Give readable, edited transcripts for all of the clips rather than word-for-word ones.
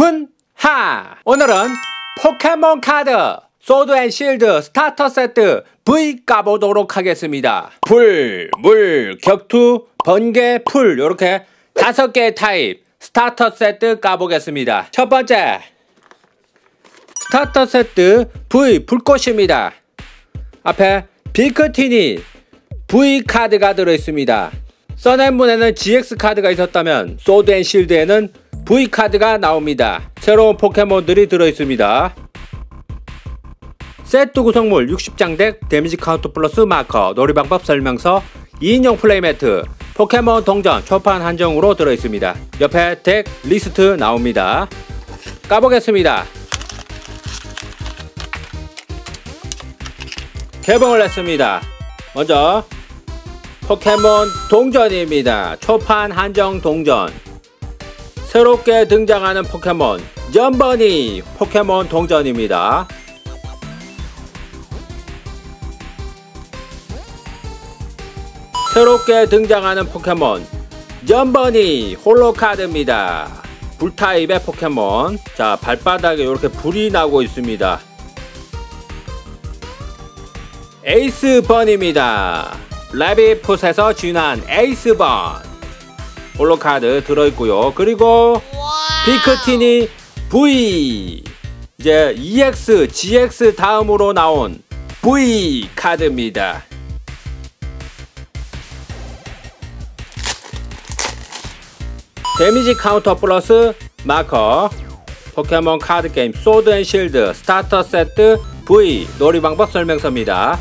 훈하! 오늘은 포켓몬 카드 소드 앤 실드 스타터 세트 V 까보도록 하겠습니다. 불, 물, 격투, 번개, 풀 이렇게 5개의 타입 스타터 세트 까보겠습니다. 첫 번째 스타터 세트 V 불꽃입니다. 앞에 비크티니 V 카드가 들어있습니다. 선앤문에는 GX 카드가 있었다면 소드 앤 실드에는 V 카드가 나옵니다. 새로운 포켓몬들이 들어있습니다. 세트 구성물 60장 덱, 데미지 카운트 플러스 마커, 놀이방법 설명서, 2인용 플레이매트, 포켓몬 동전, 초판 한정으로 들어있습니다. 옆에 덱 리스트 나옵니다. 까보겠습니다. 개봉을 했습니다. 먼저 포켓몬 동전입니다. 초판 한정 동전. 새롭게 등장하는 포켓몬 연번이 포켓몬 동전입니다. 새롭게 등장하는 포켓몬 연번이 홀로카드입니다. 불타입의 포켓몬. 자, 발바닥에 이렇게 불이 나고 있습니다. 에이스번입니다. 레비풋에서 진화한 에이스번 홀로카드 들어있고요. 그리고 비크티니 V, 이제 EX, GX 다음으로 나온 V 카드입니다. 데미지 카운터 플러스 마커, 포켓몬 카드 게임 소드 앤 실드 스타터 세트 V 놀이방법 설명서입니다.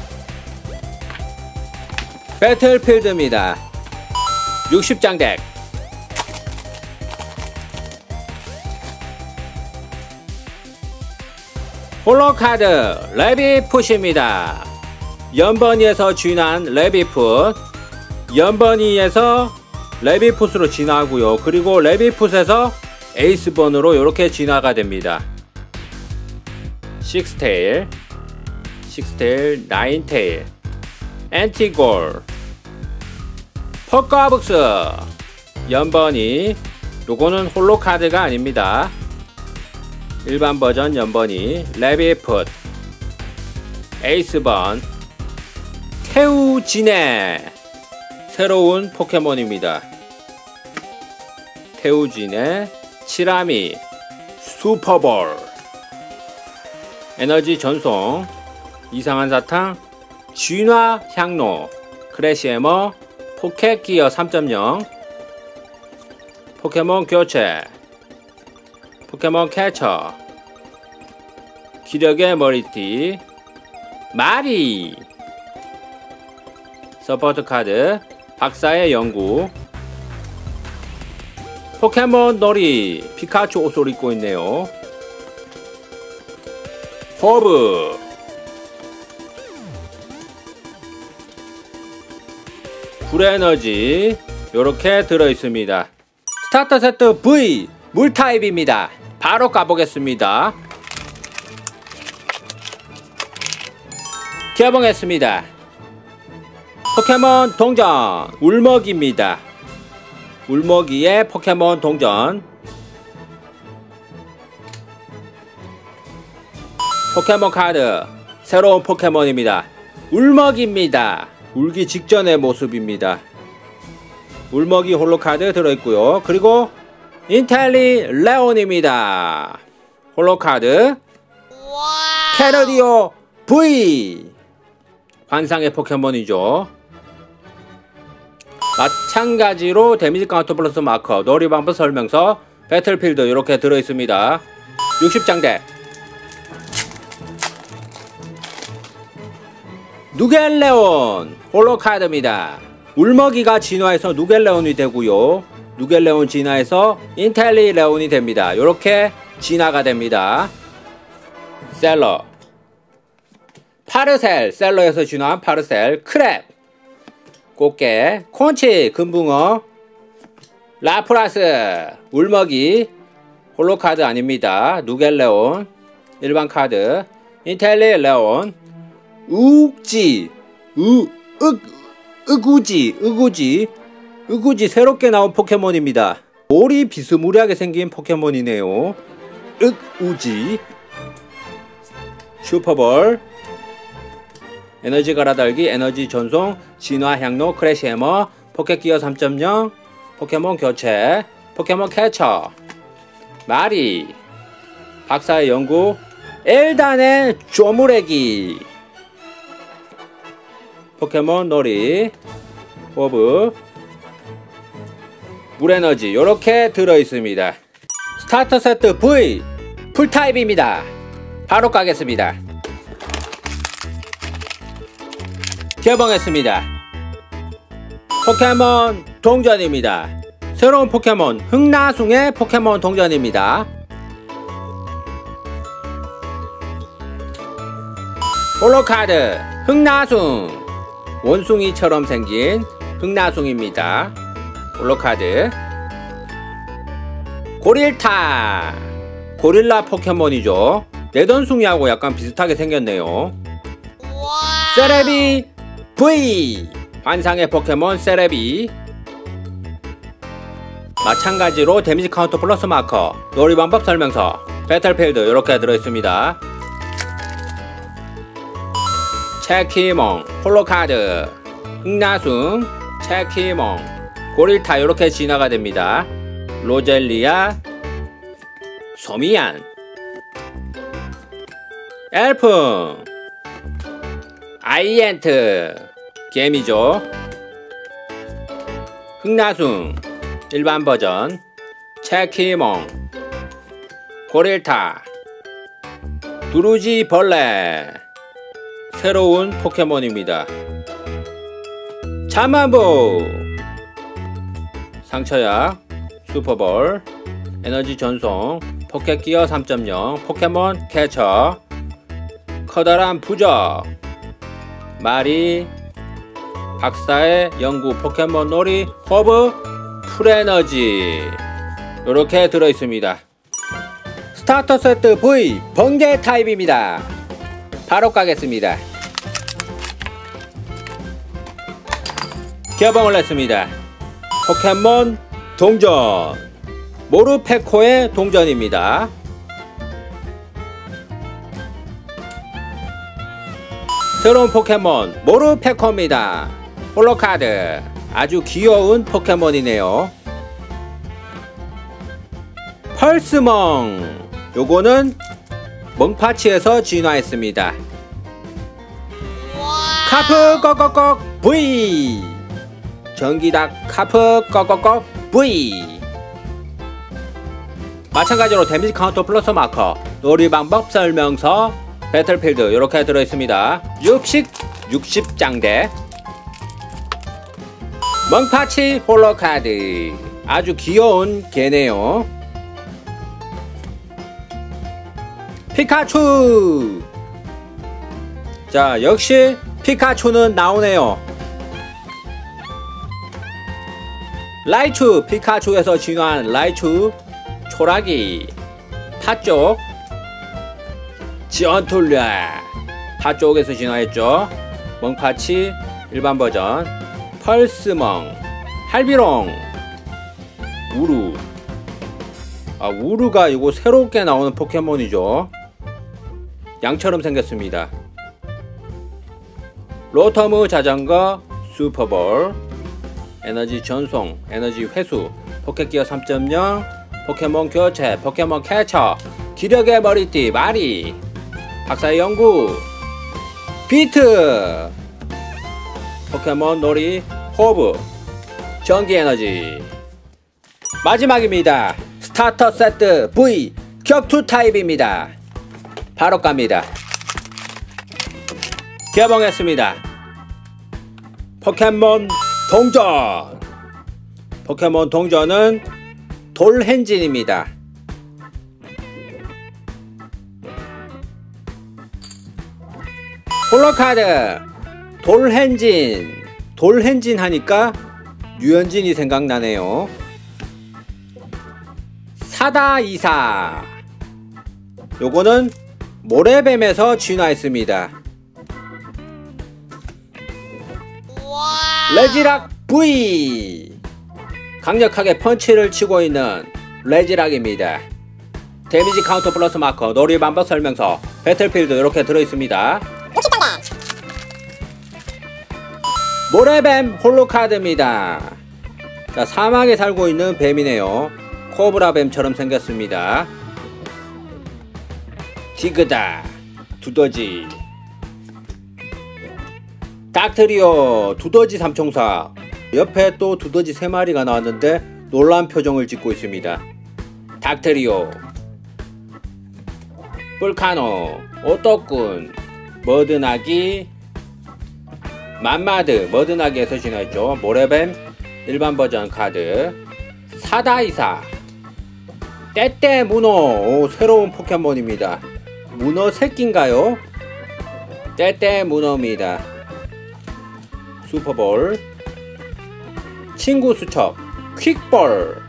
배틀필드입니다. 60장 덱, 홀로카드 레비풋입니다. 연번이에서 진화한 레비풋, 연번이에서 레비풋으로 진화하고요. 그리고 레비풋에서 에이스번으로 이렇게 진화가 됩니다. 식스테일, 나인테일, 엔티골, 퍼카북스, 연번이. 요거는 홀로카드가 아닙니다. 일반 버전 연번이, 레비풋, 에이스번, 테우지네 새로운 포켓몬입니다. 테우지네, 치라미, 슈퍼볼, 에너지 전송, 이상한 사탕, 진화 향로, 크래시해머, 포켓기어 3.0, 포켓몬 교체, 포켓몬 캐쳐, 기력의 머리띠, 마리, 서포트 카드, 박사의 연구, 포켓몬 놀이, 피카츄 옷을 입고 있네요. 허브, 불에너지 요렇게 들어있습니다. 스타터 세트 V 물타입입니다. 바로 까보겠습니다. 개봉했습니다. 포켓몬 동전 울먹이입니다. 울먹이의 포켓몬 동전. 포켓몬 카드 새로운 포켓몬입니다. 울먹이입니다. 울기 직전의 모습입니다. 울먹이 홀로카드 들어있고요. 그리고 인텔리 레온입니다. 홀로카드. 캐러디오 V 환상의 포켓몬이죠. 마찬가지로 데미지 카운터 플러스 마커, 놀이방법 설명서, 배틀필드 이렇게 들어있습니다. 60장 덱, 누겔레온 홀로카드입니다. 울먹이가 진화해서 누겔레온이 되고요. 누겔레온 진화해서 인텔리 레온이 됩니다. 이렇게 진화가 됩니다. 셀러, 파르셀, 셀러에서 진화한 파르셀, 크랩, 꽃게, 콘치, 금붕어, 라프라스, 울먹이, 홀로카드 아닙니다. 누겔레온, 일반 카드, 인텔리 레온, 우욱지, 으구지 새롭게 나온 포켓몬입니다. 볼이 비스무리하게 생긴 포켓몬이네요. 우지. 슈퍼볼. 에너지 갈아달기, 에너지 전송, 진화 향로, 크래시 해머, 포켓기어 3.0, 포켓몬 교체, 포켓몬 캐쳐, 마리, 박사의 연구, 엘단의 쪼무레기, 포켓몬 놀이, 호브, 물에너지 요렇게 들어있습니다. 스타터 세트 V 풀타입입니다. 바로 가겠습니다. 개봉했습니다. 포켓몬 동전입니다. 새로운 포켓몬 흑나숭의 포켓몬 동전입니다. 홀로카드 흑나숭, 원숭이처럼 생긴 흑나숭입니다. 홀로카드. 고릴타, 고릴라 포켓몬이죠. 내던숭이하고 약간 비슷하게 생겼네요. 세레비 V, 환상의 포켓몬 세레비. 마찬가지로 데미지 카운터 플러스 마커, 놀이 방법 설명서, 배틀필드 이렇게 들어있습니다. 체키몽, 홀로카드, 흑나숭, 체키몽, 고릴타 이렇게 진화가 됩니다. 로젤리아, 소미안, 엘프, 아이엔트, 개미죠. 흑나숭 일반 버전, 체키몽, 고릴타, 두루지 벌레, 새로운 포켓몬입니다. 잠만보, 상처약, 슈퍼볼, 에너지 전송, 포켓기어 3.0, 포켓몬 캐쳐, 커다란 부적, 마리, 박사의 연구, 포켓몬 놀이, 허브, 풀에너지 이렇게 들어있습니다. 스타터 세트 V 번개 타입입니다. 바로 가겠습니다. 개봉을 했습니다. 포켓몬 동전, 모르페코의 동전입니다. 새로운 포켓몬 모르페코입니다. 홀로카드, 아주 귀여운 포켓몬이네요. 펄스멍, 요거는 멍파치에서 진화했습니다. 카프 꺼꺼꺽 V, 전기닭 카프 꺼꺼꺽 V. 마찬가지로 데미지 카운터 플러스 마커, 놀이 방법 설명서, 배틀필드 이렇게 들어있습니다. 60장대. 멍파치 홀로카드, 아주 귀여운 개네요. 피카츄. 자, 역시 피카츄는 나오네요. 라이츄, 피카츄에서 진화한 라이츄, 초라기, 타쪽, 지언툴랴, 타쪽에서 진화했죠. 멍파치 일반 버전, 펄스멍, 할비롱, 우루. 우루가 이거 새롭게 나오는 포켓몬이죠. 양처럼 생겼습니다. 로터무 자전거, 슈퍼볼, 에너지 전송, 에너지 회수, 포켓기어 3.0, 포켓몬 교체, 포켓몬 캐쳐, 기력의 머리띠 마리, 박사의 연구, 비트, 포켓몬 놀이 호브, 전기 에너지. 마지막입니다. 스타터 세트 V 격투 타입입니다. 바로 갑니다. 개봉했습니다. 포켓몬 동전. 포켓몬 동전은 돌헨진입니다. 홀로카드 돌헨진. 돌헨진 하니까 류현진이 생각나네요. 사다이사, 요거는 모래뱀에서 진화했습니다. 레지락 V, 강력하게 펀치를 치고 있는 레지락입니다. 데미지 카운터 플러스 마커, 놀이 방법 설명서, 배틀필드 이렇게 들어있습니다. 모래뱀 홀로 카드입니다. 자, 사막에 살고 있는 뱀이네요. 코브라 뱀처럼 생겼습니다. 디그다 두더지, 닥트리오 두더지 삼총사. 옆에 또 두더지 3마리가 나왔는데 놀란 표정을 짓고 있습니다. 닥트리오, 불카노, 오떡군, 머드나기, 맘마드, 머드나기에서 진화했죠. 모래뱀 일반 버전 카드, 사다이사, 떼떼 문어. 오, 새로운 포켓몬입니다. 문어 새끼인가요? 떼떼 문어입니다. 슈퍼볼, 친구 수첩, 퀵볼,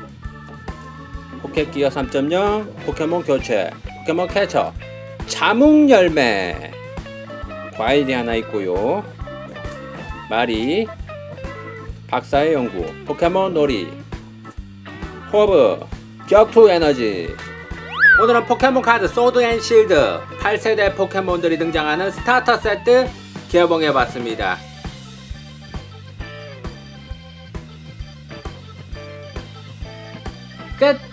포켓기어 3.0, 포켓몬 교체, 포켓몬 캐쳐, 자몽열매, 과일이 하나 있고요. 마리, 박사의 연구, 포켓몬 놀이, 호브, 격투 에너지. 오늘은 포켓몬 카드 소드 앤 실드 8세대 포켓몬들이 등장하는 스타터 세트 개봉해봤습니다. 끝!